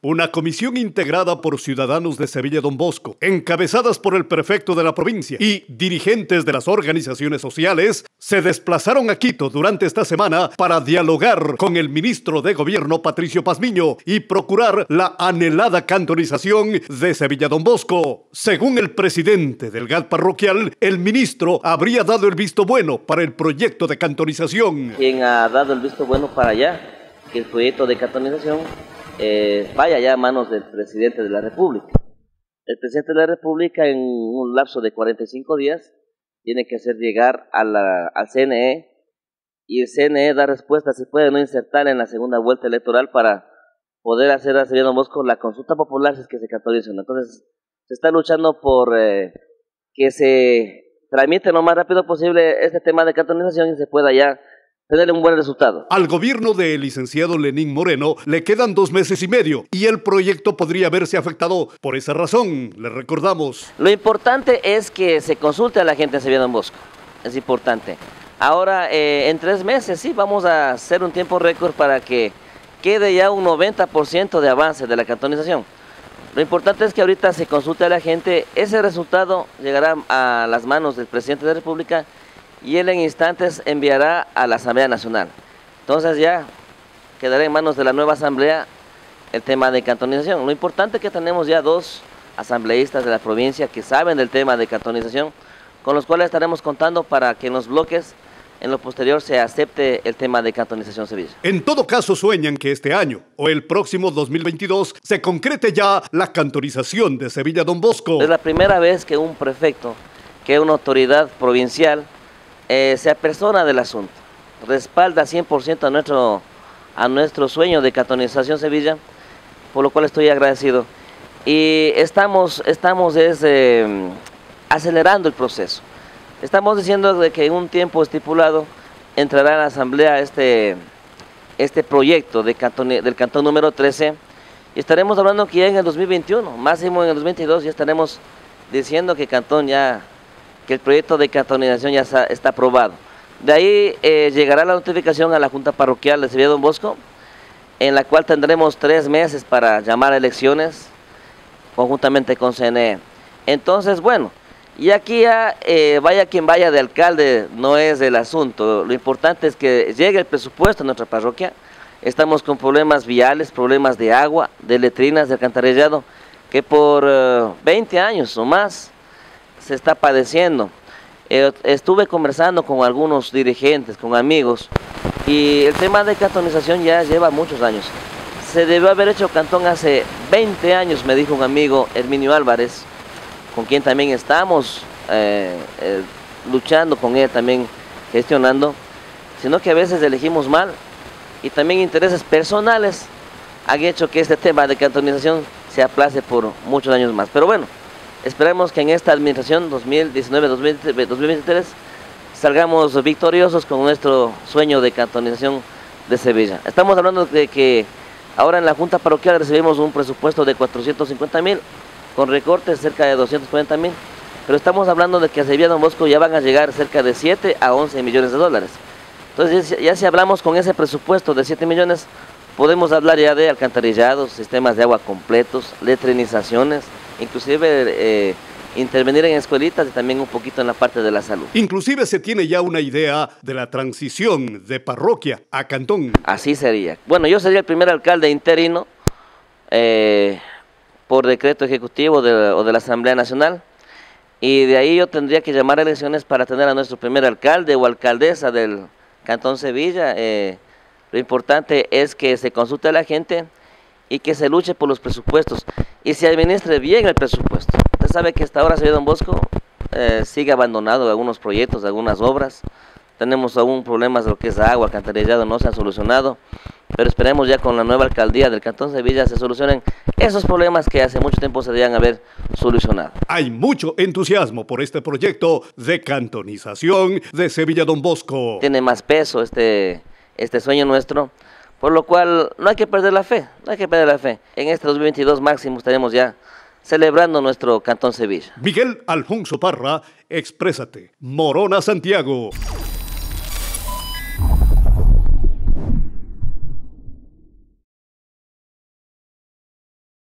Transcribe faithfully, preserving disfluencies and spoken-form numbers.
Una comisión integrada por ciudadanos de Sevilla Don Bosco, encabezadas por el prefecto de la provincia y dirigentes de las organizaciones sociales, se desplazaron a Quito durante esta semana para dialogar con el ministro de Gobierno Patricio Pazmiño y procurar la anhelada cantonización de Sevilla Don Bosco. Según el presidente del G A T parroquial, el ministro habría dado el visto bueno para el proyecto de cantonización. Quien ha dado el visto bueno para allá, que el proyecto de cantonización eh, vaya ya a manos del presidente de la República. El presidente de la República, en un lapso de cuarenta y cinco días, tiene que hacer llegar a la, al C N E, y el C N E da respuesta si puede no insertar en la segunda vuelta electoral para poder hacer a Sevilla Don Bosco la consulta popular si es que se cantoniza. Entonces, se está luchando por eh, que se tramite lo más rápido posible este tema de cantonización y se pueda ya tener un buen resultado. Al gobierno del licenciado Lenín Moreno le quedan dos meses y medio y el proyecto podría verse afectado. Por esa razón, le recordamos. Lo importante es que se consulte a la gente en Sevilla Don Bosco. Es importante. Ahora, eh, en tres meses, sí, vamos a hacer un tiempo récord para que quede ya un noventa por ciento de avance de la cantonización. Lo importante es que ahorita se consulte a la gente. Ese resultado llegará a las manos del presidente de la República y él en instantes enviará a la Asamblea Nacional. Entonces ya quedará en manos de la nueva Asamblea el tema de cantonización. Lo importante es que tenemos ya dos asambleístas de la provincia que saben del tema de cantonización, con los cuales estaremos contando para que en los bloques, en lo posterior, se acepte el tema de cantonización Sevilla. En todo caso, sueñan que este año o el próximo dos mil veintidós se concrete ya la cantonización de Sevilla Don Bosco. Es la primera vez que un prefecto, que una autoridad provincial, Eh, se apersona del asunto, respalda cien por ciento a nuestro, a nuestro sueño de cantonización Sevilla, por lo cual estoy agradecido. Y estamos, estamos es, eh, acelerando el proceso. Estamos diciendo de que en un tiempo estipulado entrará a la Asamblea este, este proyecto de cantón, del cantón número trece, y estaremos hablando que ya en el dos mil veintiuno, máximo en el dos mil veintidós, ya estaremos diciendo que Cantón ya... que el proyecto de cantonización ya está, está aprobado. De ahí eh, llegará la notificación a la Junta Parroquial de Sevilla Don Bosco, en la cual tendremos tres meses para llamar a elecciones, conjuntamente con C N E. Entonces, bueno, y aquí ya eh, vaya quien vaya de alcalde, no es el asunto. Lo importante es que llegue el presupuesto a nuestra parroquia. Estamos con problemas viales, problemas de agua, de letrinas, de alcantarillado, que por uh, veinte años o más se está padeciendo. Eh, estuve conversando con algunos dirigentes, con amigos, y el tema de cantonización ya lleva muchos años. Se debió haber hecho Cantón hace veinte años, me dijo un amigo, Herminio Álvarez, con quien también estamos eh, eh, luchando con él, también gestionando, sino que a veces elegimos mal y también intereses personales han hecho que este tema de cantonización se aplace por muchos años más. Pero bueno, esperemos que en esta administración dos mil diecinueve dos mil veintitrés salgamos victoriosos con nuestro sueño de cantonización de Sevilla. Estamos hablando de que ahora en la Junta Parroquial recibimos un presupuesto de cuatrocientos cincuenta mil, con recortes cerca de doscientos cuarenta mil, pero estamos hablando de que a Sevilla Don Bosco ya van a llegar cerca de siete a once millones de dólares. Entonces ya si hablamos con ese presupuesto de siete millones, podemos hablar ya de alcantarillados, sistemas de agua completos, letrinizaciones, inclusive eh, intervenir en escuelitas y también un poquito en la parte de la salud. Inclusive se tiene ya una idea de la transición de parroquia a cantón. Así sería. Bueno, yo sería el primer alcalde interino eh, por decreto ejecutivo de, o de la Asamblea Nacional, y de ahí yo tendría que llamar a elecciones para tener a nuestro primer alcalde o alcaldesa del Cantón Sevilla. Eh, lo importante es que se consulte a la gente y que se luche por los presupuestos y se administre bien el presupuesto. Usted sabe que hasta ahora Sevilla Don Bosco eh, sigue abandonado algunos proyectos, algunas obras. Tenemos aún problemas de lo que es agua, alcantarillado, no se han solucionado, pero esperemos ya con la nueva alcaldía del Cantón Sevilla se solucionen esos problemas que hace mucho tiempo se debían haber solucionado. Hay mucho entusiasmo por este proyecto de cantonización de Sevilla Don Bosco. Tiene más peso este, este sueño nuestro, por lo cual no hay que perder la fe, no hay que perder la fe. En este dos mil veintidós máximo estaremos ya celebrando nuestro Cantón Sevilla. Miguel Alfonso Parra, exprésate. Morona, Santiago.